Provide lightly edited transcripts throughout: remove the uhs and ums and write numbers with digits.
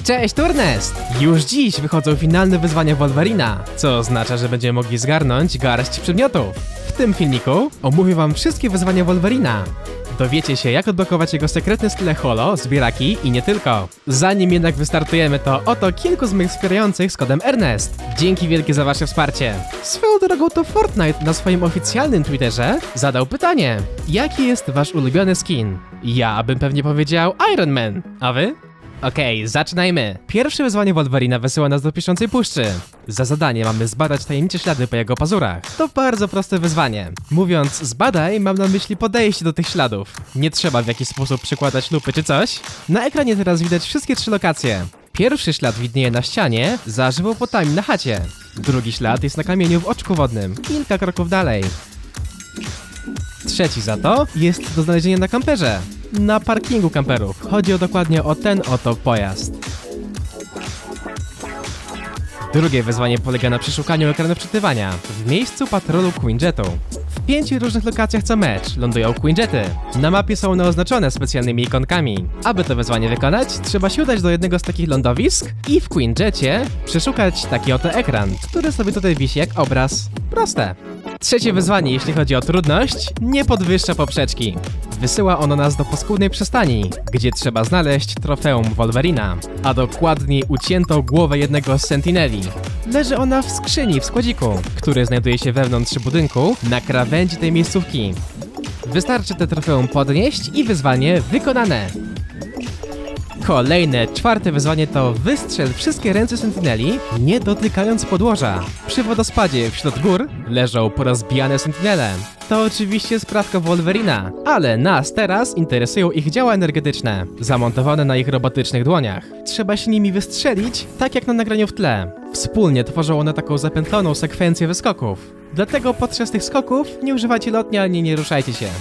Cześć Turnest! Już dziś wychodzą finalne wyzwania Wolverina, co oznacza, że będziemy mogli zgarnąć garść przedmiotów. W tym filmiku omówię wam wszystkie wyzwania Wolverina. Dowiecie się, jak odblokować jego sekretne skille holo, zbieraki i nie tylko. Zanim jednak wystartujemy, to oto kilku z moich wspierających z kodem Ernest. Dzięki wielkie za wasze wsparcie. Swoją drogą to Fortnite na swoim oficjalnym Twitterze zadał pytanie: jaki jest wasz ulubiony skin? Ja bym pewnie powiedział Iron Man, a wy? Okej, zaczynajmy. Pierwsze wyzwanie Wolverina wysyła nas do piszącej puszczy. Za zadanie mamy zbadać tajemnicze ślady po jego pazurach. To bardzo proste wyzwanie. Mówiąc zbadaj, mam na myśli podejście do tych śladów. Nie trzeba w jakiś sposób przykładać lupy czy coś. Na ekranie teraz widać wszystkie 3 lokacje. Pierwszy ślad widnieje na ścianie, za żywopłotami na chacie. Drugi ślad jest na kamieniu w oczku wodnym, kilka kroków dalej. Trzeci za to jest do znalezienia na kamperze. Na parkingu kamperów. Chodzi dokładnie o ten oto pojazd. Drugie wyzwanie polega na przeszukaniu ekranu wczytywania w miejscu patrolu Quinjetu. W 5 różnych lokacjach co mecz lądują Quinjety. Na mapie są one oznaczone specjalnymi ikonkami. Aby to wyzwanie wykonać, trzeba się udać do jednego z takich lądowisk i w Quinjetie przeszukać taki oto ekran, który sobie tutaj wisi jak obraz. Proste. Trzecie wyzwanie, jeśli chodzi o trudność, nie podwyższa poprzeczki. Wysyła ono nas do paskudnej przystani, gdzie trzeba znaleźć trofeum Wolverina, a dokładniej uciętą głowę jednego z Sentineli. Leży ona w skrzyni w składziku, który znajduje się wewnątrz budynku na krawędzi tej miejscówki. Wystarczy te trofeum podnieść i wyzwanie wykonane. Kolejne, czwarte wyzwanie to wystrzel wszystkie ręce Sentineli, nie dotykając podłoża. Przy wodospadzie wśród gór leżą porozbijane Sentinele. To oczywiście sprawka Wolverina, ale nas teraz interesują ich działa energetyczne, zamontowane na ich robotycznych dłoniach. Trzeba się nimi wystrzelić, tak jak na nagraniu w tle. Wspólnie tworzą one taką zapętloną sekwencję wyskoków. Dlatego podczas tych skoków nie używajcie lotni ani nie ruszajcie się.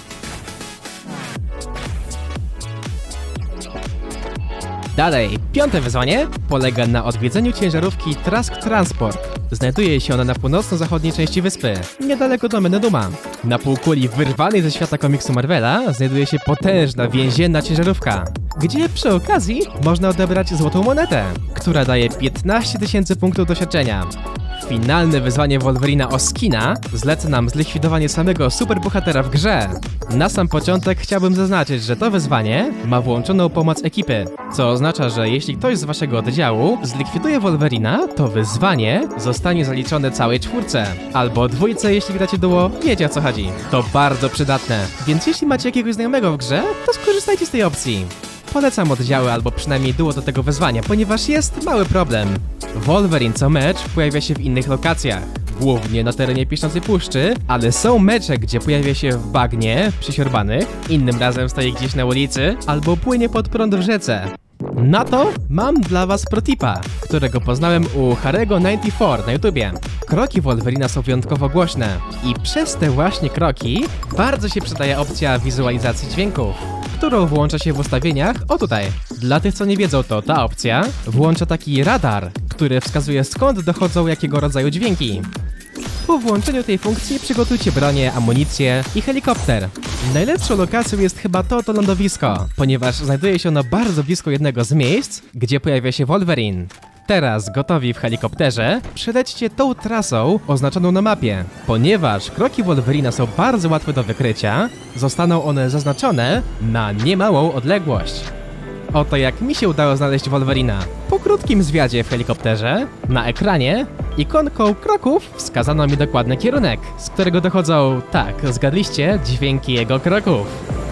Dalej, piąte wyzwanie polega na odwiedzeniu ciężarówki Trask Transport. Znajduje się ona na północno-zachodniej części wyspy, niedaleko domeny Duma. Na półkuli wyrwanej ze świata komiksu Marvela znajduje się potężna więzienna ciężarówka, gdzie przy okazji można odebrać złotą monetę, która daje 15 000 punktów doświadczenia. Finalne wyzwanie Wolverina o skina zleca nam zlikwidowanie samego superbohatera w grze. Na sam początek chciałbym zaznaczyć, że to wyzwanie ma włączoną pomoc ekipy, co oznacza, że jeśli ktoś z waszego oddziału zlikwiduje Wolverina, to wyzwanie zostanie zaliczone całej 4, albo 2, jeśli gracie duo, wiecie o co chodzi. To bardzo przydatne, więc jeśli macie jakiegoś znajomego w grze, to skorzystajcie z tej opcji. Polecam oddziały albo przynajmniej duo do tego wyzwania, ponieważ jest mały problem. Wolverine co mecz pojawia się w innych lokacjach, głównie na terenie Piszącej Puszczy, ale są mecze, gdzie pojawia się w bagnie, przysiorbanych, innym razem stoi gdzieś na ulicy, albo płynie pod prąd w rzece. Na to mam dla was protipa, którego poznałem u Harego94 na YouTubie. Kroki Wolverina są wyjątkowo głośne i przez te właśnie kroki bardzo się przydaje opcja wizualizacji dźwięków, którą włącza się w ustawieniach o tutaj. Dla tych, co nie wiedzą, to ta opcja włącza taki radar, który wskazuje, skąd dochodzą jakiego rodzaju dźwięki. Po włączeniu tej funkcji przygotujcie bronię, amunicję i helikopter. Najlepszą lokacją jest chyba to lądowisko, ponieważ znajduje się ono bardzo blisko jednego z miejsc, gdzie pojawia się Wolverine. Teraz, gotowi w helikopterze, przelećcie tą trasą oznaczoną na mapie. Ponieważ kroki Wolverina są bardzo łatwe do wykrycia, zostaną one zaznaczone na niemałą odległość. Oto jak mi się udało znaleźć Wolverina. Po krótkim zwiadzie w helikopterze, na ekranie, ikonką kroków wskazano mi dokładny kierunek, z którego dochodzą, tak, zgadliście, dźwięki jego kroków.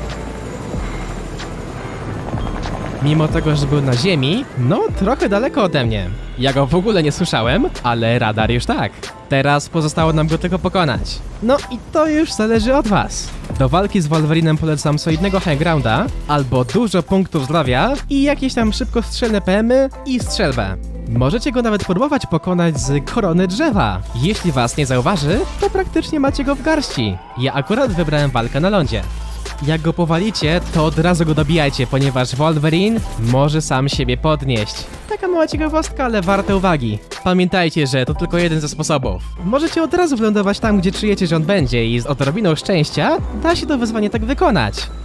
Mimo tego, że był na ziemi, no trochę daleko ode mnie. Ja go w ogóle nie słyszałem, ale radar już tak. Teraz pozostało nam go tylko pokonać. No i to już zależy od was. Do walki z Wolverinem polecam solidnego high grounda, albo dużo punktów zdrowia i jakieś tam szybkostrzelne PM-y i strzelbę. Możecie go nawet próbować pokonać z korony drzewa. Jeśli was nie zauważy, to praktycznie macie go w garści. Ja akurat wybrałem walkę na lądzie. Jak go powalicie, to od razu go dobijajcie, ponieważ Wolverine może sam siebie podnieść. Taka mała ciekawostka, ale warte uwagi. Pamiętajcie, że to tylko jeden ze sposobów. Możecie od razu wylądować tam, gdzie czujecie, że on będzie i z odrobiną szczęścia da się to wyzwanie tak wykonać.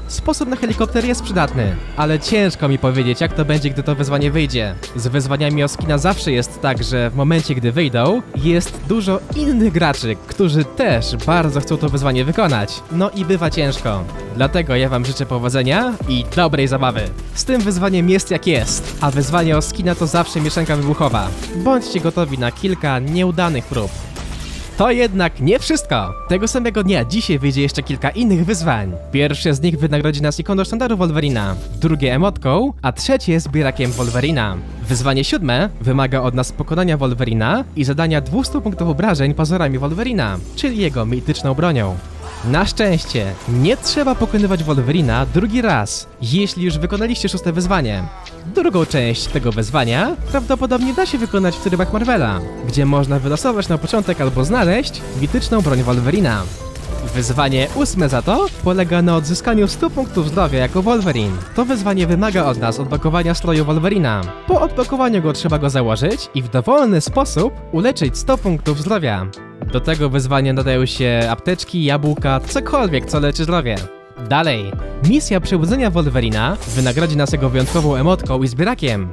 Sposób na helikopter jest przydatny, ale ciężko mi powiedzieć, jak to będzie, gdy to wyzwanie wyjdzie. Z wyzwaniami o skina zawsze jest tak, że w momencie, gdy wyjdą, jest dużo innych graczy, którzy też bardzo chcą to wyzwanie wykonać. No i bywa ciężko. Dlatego ja wam życzę powodzenia i dobrej zabawy. Z tym wyzwaniem jest jak jest, a wyzwanie o skina to zawsze mieszanka wybuchowa. Bądźcie gotowi na kilka nieudanych prób. To jednak nie wszystko! Tego samego dnia dzisiaj wyjdzie jeszcze kilka innych wyzwań. Pierwsze z nich wynagrodzi nas ikoną sztandaru Wolverina, drugie emotką, a trzecie zbierakiem Wolverina. Wyzwanie 7 wymaga od nas pokonania Wolverina i zadania 200 punktów obrażeń pazurami Wolverina, czyli jego mityczną bronią. Na szczęście, nie trzeba pokonywać Wolverina drugi raz, jeśli już wykonaliście 6. wyzwanie. Drugą część tego wyzwania prawdopodobnie da się wykonać w trybach Marvela, gdzie można wylosować na początek albo znaleźć mityczną broń Wolverina. Wyzwanie 8 za to polega na odzyskaniu 100 punktów zdrowia jako Wolverine. To wyzwanie wymaga od nas odblokowania stroju Wolverina. Po odblokowaniu go trzeba go założyć i w dowolny sposób uleczyć 100 punktów zdrowia. Do tego wyzwania nadają się apteczki, jabłka, cokolwiek co leczy zdrowie. Dalej, misja przebudzenia Wolverina wynagrodzi nas jego wyjątkową emotką i zbierakiem.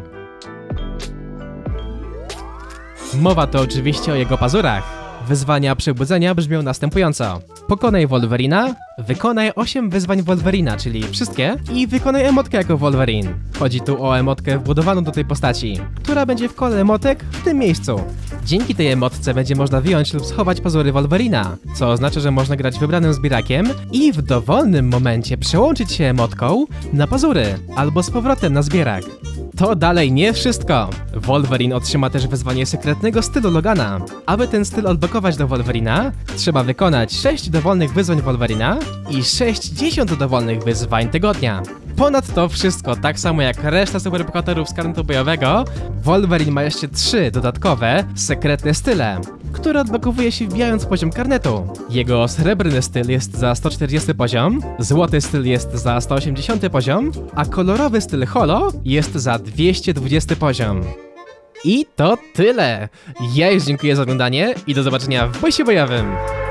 Mowa to oczywiście o jego pazurach. Wyzwania przebudzenia brzmią następująco. Pokonaj Wolverina, wykonaj 8 wyzwań Wolverina, czyli wszystkie, i wykonaj emotkę jako Wolverine. Chodzi tu o emotkę wbudowaną do tej postaci, która będzie w kole emotek w tym miejscu. Dzięki tej emotce będzie można wyjąć lub schować pazury Wolverina, co oznacza, że można grać wybranym zbierakiem i w dowolnym momencie przełączyć się emotką na pazury, albo z powrotem na zbierak. To dalej nie wszystko! Wolverine otrzyma też wyzwanie sekretnego stylu Logana. Aby ten styl odblokować do Wolverina, trzeba wykonać 6 dowolnych wyzwań Wolverina i 60 dowolnych wyzwań tygodnia. Ponad to wszystko, tak samo jak reszta superbohaterów z karnetu bojowego, Wolverine ma jeszcze 3 dodatkowe, sekretne style, które odblokowuje się wbijając poziom karnetu. Jego srebrny styl jest za 140 poziom, złoty styl jest za 180 poziom, a kolorowy styl holo jest za 220 poziom. I to tyle! Ja już dziękuję za oglądanie i do zobaczenia w bosie bojowym!